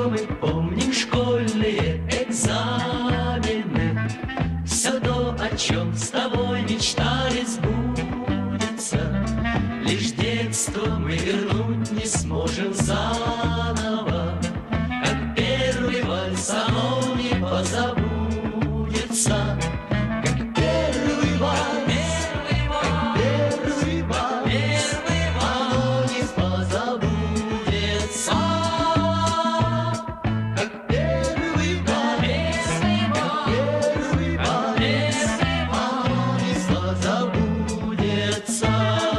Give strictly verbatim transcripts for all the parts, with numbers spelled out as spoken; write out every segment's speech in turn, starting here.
мы помним школьные экзамены. Все то, о чем с тобой мечтали, сбудется. Лишь детство мы вернуть не сможем заново. Как первый вальс, оно не позабудется. Как первый вальс, как первый вальс, оно не позабудется. Как первый вальс, как первый вальс, оно не позабудется.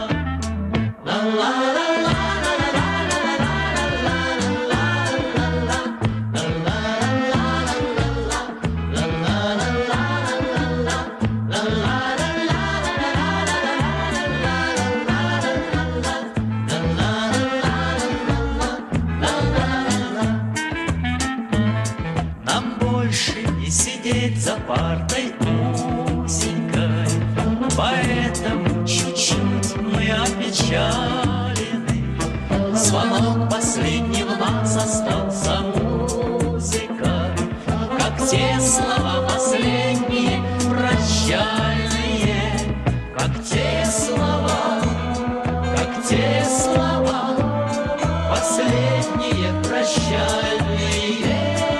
Нам больше не сидеть за партой узенькой, поэтому чуть-чуть мы опечалены. Звонок последний в нас остался музыкой, как те слова последние прощальные, как те слова, как те слова последние прощальные.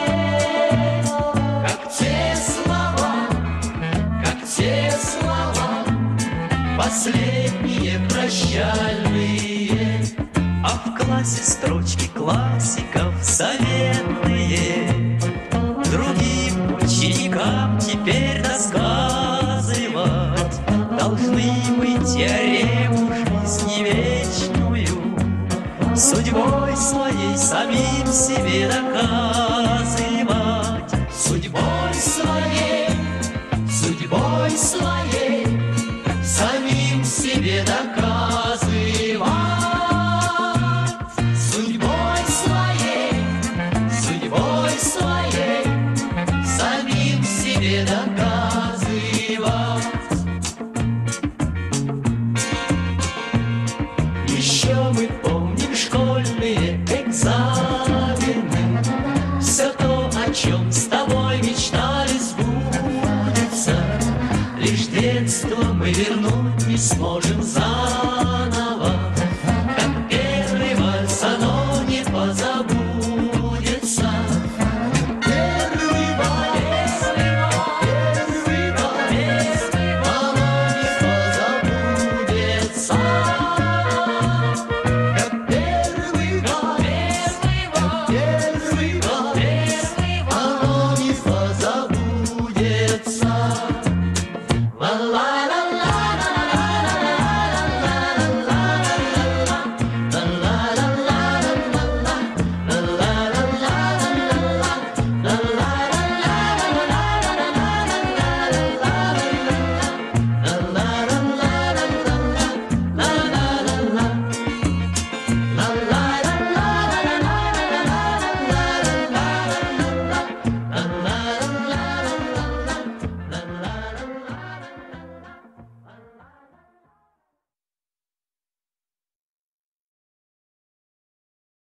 Те слова, последние прощальные, а в классе строчки классиков заветные другим ученикам теперь рассказывать должны мы теорему жизни вечную, судьбой своей самим себе доказывать, судьбой своей. Судьбой своей самим себе доказывать. Судьбой своей, судьбой своей самим себе доказывать. Еще мы помним школьные экзамены. Все то, о чем с тобой мечтали, сбудется. Лишь детство мы вернуть не сможем заново.